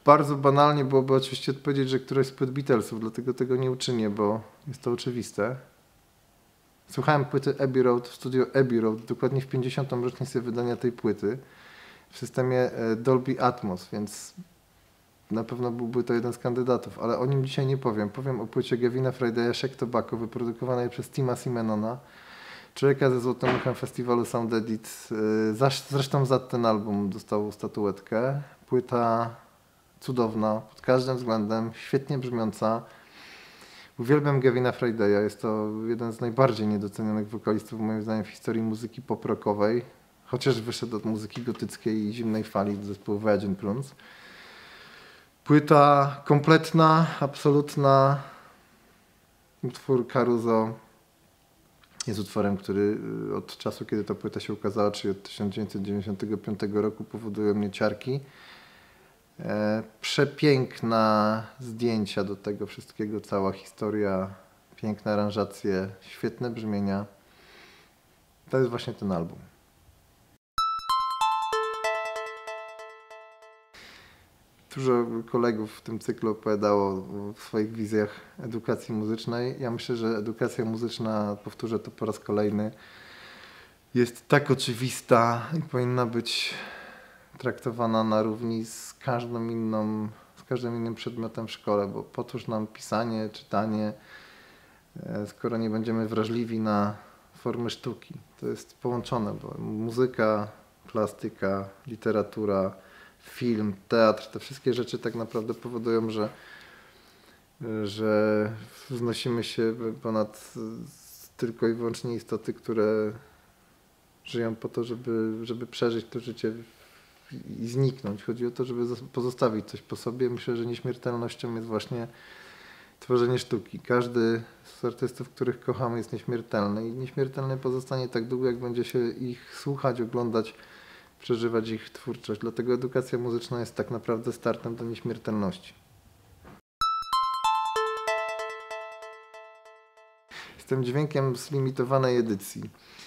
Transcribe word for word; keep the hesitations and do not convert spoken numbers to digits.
bardzo banalnie byłoby oczywiście odpowiedzieć, że któreś z płyt Beatlesów, dlatego tego nie uczynię, bo jest to oczywiste. Słuchałem płyty Abbey Road w studiu Abbey Road, dokładnie w pięćdziesiątą rocznicę wydania tej płyty w systemie Dolby Atmos, więc na pewno byłby to jeden z kandydatów, ale o nim dzisiaj nie powiem. Powiem o płycie Gavina Friday'a Shake Tobacco, wyprodukowanej przez Tima Simenona, człowieka ze złotym uchem festiwalu Sound Edit. Zresztą za ten album dostał statuetkę. Płyta cudowna, pod każdym względem, świetnie brzmiąca. Uwielbiam Gavina Friday'a, jest to jeden z najbardziej niedocenionych wokalistów moim zdaniem w historii muzyki pop-rockowej, chociaż wyszedł od muzyki gotyckiej i zimnej fali do zespołu Virgin Prunes. Płyta kompletna, absolutna. Utwór Caruso jest utworem, który od czasu, kiedy ta płyta się ukazała, czyli od tysiąc dziewięćset dziewięćdziesiątego piątego roku, powoduje mnie ciarki. E, przepiękna zdjęcia do tego wszystkiego, cała historia, piękne aranżacje, świetne brzmienia. To jest właśnie ten album. Dużo kolegów w tym cyklu opowiadało o swoich wizjach edukacji muzycznej. Ja myślę, że edukacja muzyczna, powtórzę to po raz kolejny, jest tak oczywista i powinna być traktowana na równi z każdą inną, z każdym innym przedmiotem w szkole, bo po cóż nam pisanie, czytanie, skoro nie będziemy wrażliwi na formy sztuki. To jest połączone, bo muzyka, plastyka, literatura, film, teatr, te wszystkie rzeczy tak naprawdę powodują, że, że wznosimy się ponad tylko i wyłącznie istoty, które żyją po to, żeby, żeby przeżyć to życie i zniknąć. Chodzi o to, żeby pozostawić coś po sobie. Myślę, że nieśmiertelnością jest właśnie tworzenie sztuki. Każdy z artystów, których kochamy, jest nieśmiertelny i nieśmiertelny pozostanie tak długo, jak będzie się ich słuchać, oglądać, przeżywać ich twórczość. Dlatego edukacja muzyczna jest tak naprawdę startem do nieśmiertelności. Jestem dźwiękiem z limitowanej edycji.